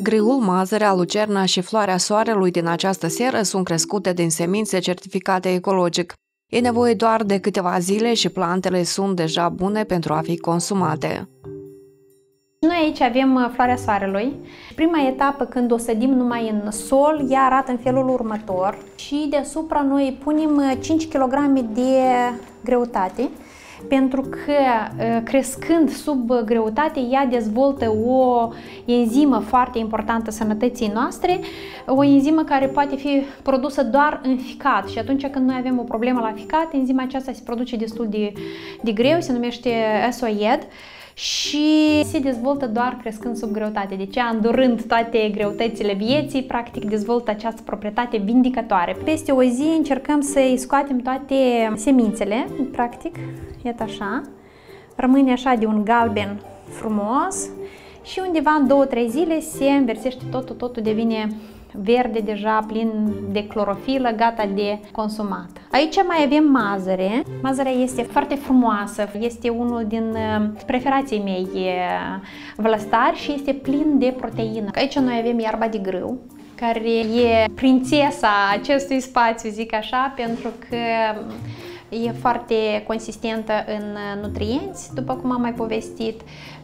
Grâul, mazărea, lucerna și floarea soarelui din această seră sunt crescute din semințe certificate ecologic. E nevoie doar de câteva zile și plantele sunt deja bune pentru a fi consumate. Noi aici avem floarea soarelui. Prima etapă, când o sădim numai în sol, ea arată în felul următor și deasupra noi punem 5 kg de greutate, pentru că crescând sub greutate, ea dezvoltă o enzimă foarte importantă sănătății noastre, o enzimă care poate fi produsă doar în ficat și atunci când noi avem o problemă la ficat, enzima aceasta se produce destul de greu, se numește SOED și se dezvoltă doar crescând sub greutate. Deci, îndurând toate greutățile vieții, practic dezvoltă această proprietate vindicatoare. Peste o zi încercăm să-i scoatem toate semințele, practic, iată așa, rămâne așa de un galben frumos și undeva în 2-3 zile se înversește totul devine verde, deja plin de clorofilă, gata de consumat. Aici mai avem mazăre. Mazărea este foarte frumoasă, este unul din preferații mei vlăstari și este plin de proteină. Aici noi avem iarba de grâu, care e prințesa acestui spațiu, zic așa, pentru că e foarte consistentă în nutrienți, după cum am mai povestit.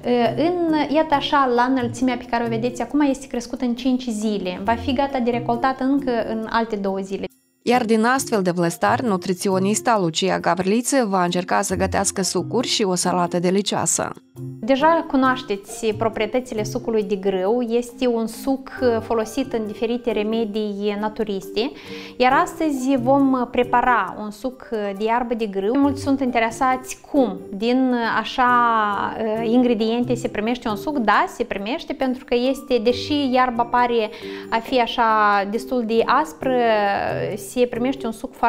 Iată așa, la înălțimea pe care o vedeți acum, este crescută în 5 zile. Va fi gata de recoltat încă în alte 2 zile. Iar din astfel de vlăstari, nutriționista Lucia Gavriță va încerca să gătească sucuri și o salată delicioasă. Deja cunoașteți proprietățile sucului de grâu, este un suc folosit în diferite remedii naturiste, iar astăzi vom prepara un suc de iarbă de grâu. Mulți sunt interesați cum din așa ingrediente se primește un suc. Da, se primește pentru că este, deși iarba pare a fi așa destul de aspră, se primește un suc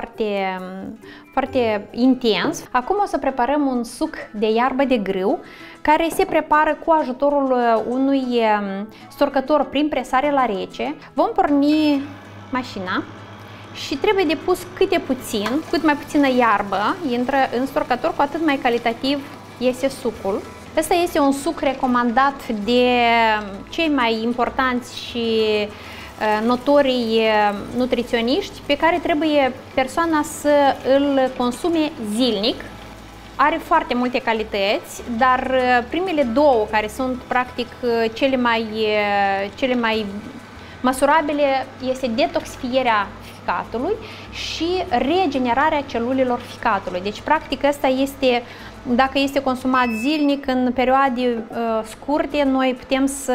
foarte intens. Acum o să preparăm un suc de iarbă de grâu care se prepară cu ajutorul unui storcător prin presare la rece. Vom porni mașina și trebuie de pus câte puțin, cât mai puțină iarbă intră în storcător, cu atât mai calitativ iese sucul. Ăsta este un suc recomandat de cei mai importanți și notorii nutriționiști pe care trebuie persoana să îl consume zilnic. Are foarte multe calități, dar primele două, care sunt practic cele mai măsurabile, este detoxifierea ficatului și regenerarea celulelor ficatului. Deci practic ăsta este, dacă este consumat zilnic în perioade scurte, noi putem să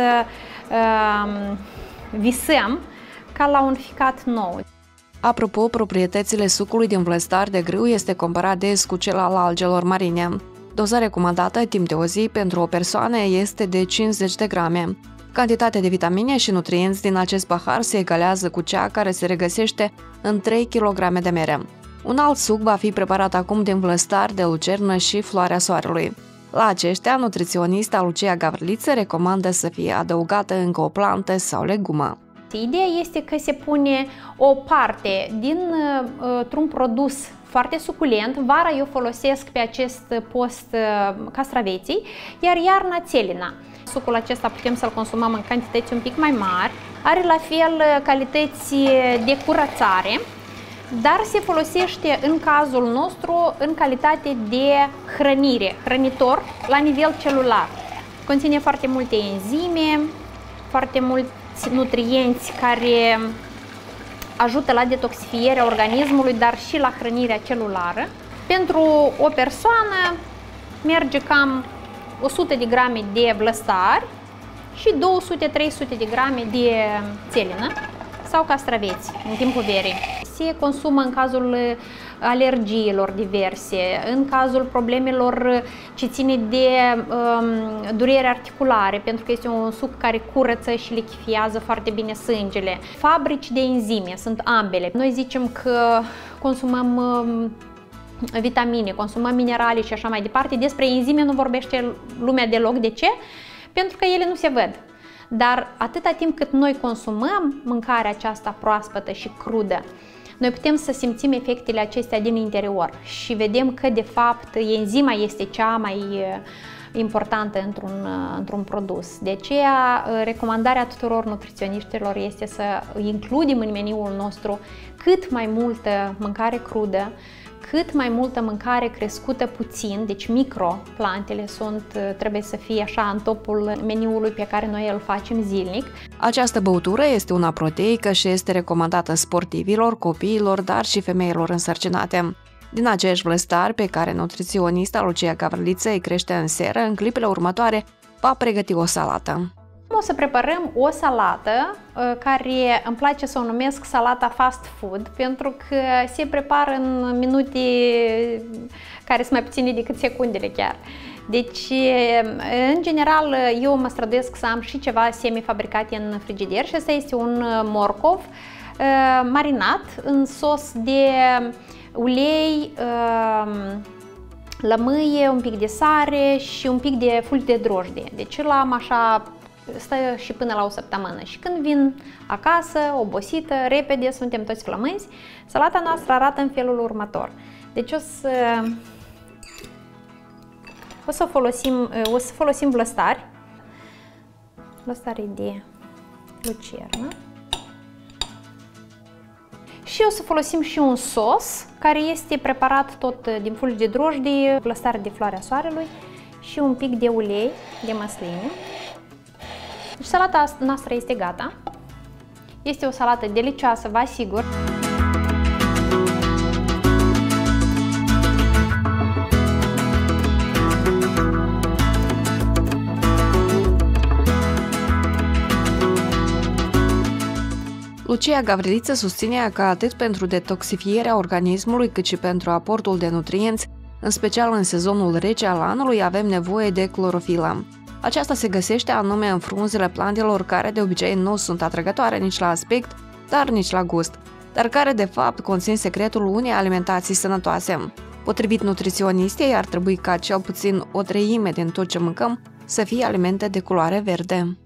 visăm ca la un ficat nou. Apropo, proprietățile sucului din vlăstar de grâu este comparat des cu cel al algelor marine. Doza recomandată timp de o zi pentru o persoană este de 50 de grame. Cantitatea de vitamine și nutrienți din acest pahar se egalează cu cea care se regăsește în 3 kg de mere. Un alt suc va fi preparat acum din vlăstar de lucernă și floarea soarelui. La aceștia, nutriționista Lucia Gavriță recomandă să fie adăugată încă o plantă sau legumă. Ideea este că se pune o parte dintr-un produs foarte suculent. Vara eu folosesc pe acest post castraveții, iar iarna țelina. Sucul acesta putem să-l consumăm în cantități un pic mai mari. Are la fel calități de curățare, dar se folosește în cazul nostru în calitate de hrănire, hrănitor la nivel celular. Conține foarte multe enzime, foarte mulți nutrienți care ajută la detoxifierea organismului, dar și la hrănirea celulară. Pentru o persoană merge cam 100 de grame de vlăstari și 200-300 de grame de țelină sau castraveți în timpul verii. Se consumă în cazul alergiilor diverse, în cazul problemelor ce ține de durere articulare, pentru că este un suc care curăță și lichefiază foarte bine sângele. Fabrici de enzime sunt ambele. Noi zicem că consumăm vitamine, consumăm minerale și așa mai departe. Despre enzime nu vorbește lumea deloc. De ce? Pentru că ele nu se văd. Dar atâta timp cât noi consumăm mâncarea aceasta proaspătă și crudă, noi putem să simțim efectele acestea din interior și vedem că de fapt enzima este cea mai importantă într-un produs. De aceea, recomandarea tuturor nutriționiștilor este să includem în meniul nostru cât mai multă mâncare crudă, cât mai multă mâncare crescută puțin, deci microplantele trebuie să fie așa în topul meniului pe care noi îl facem zilnic. Această băutură este una proteică și este recomandată sportivilor, copiilor, dar și femeilor însărcinate. Din aceeași vlăstar pe care nutriționista Lucia Gavriliță îi crește în seră, în clipele următoare va pregăti o salată. O să preparăm o salată care îmi place să o numesc salata fast food, pentru că se prepară în minute care sunt mai puține decât secundele chiar. Deci, în general, eu mă străduiesc să am și ceva semifabricate în frigider și asta este un morcov marinat în sos de ulei, lămâie, un pic de sare și un pic de fulgi de drojdie. Deci l-am așa, stă și până la o săptămână. Și când vin acasă, obosită, repede, suntem toți flămânzi, salata noastră arată în felul următor. Deci o să folosim vlăstari de lucernă. Și o să folosim și un sos care este preparat tot din fulgi de drojdie, vlăstare de floarea soarelui și un pic de ulei de măsline. Deci salata noastră este gata. Este o salată delicioasă, vă asigur. Lucia Gavriliță susține că atât pentru detoxifierea organismului, cât și pentru aportul de nutrienți, în special în sezonul rece al anului, avem nevoie de clorofilă. Aceasta se găsește anume în frunzele plantelor care de obicei nu sunt atrăgătoare nici la aspect, dar nici la gust, dar care de fapt conțin secretul unei alimentații sănătoase. Potrivit nutriționistei, ar trebui ca cel puțin o treime din tot ce mâncăm să fie alimente de culoare verde.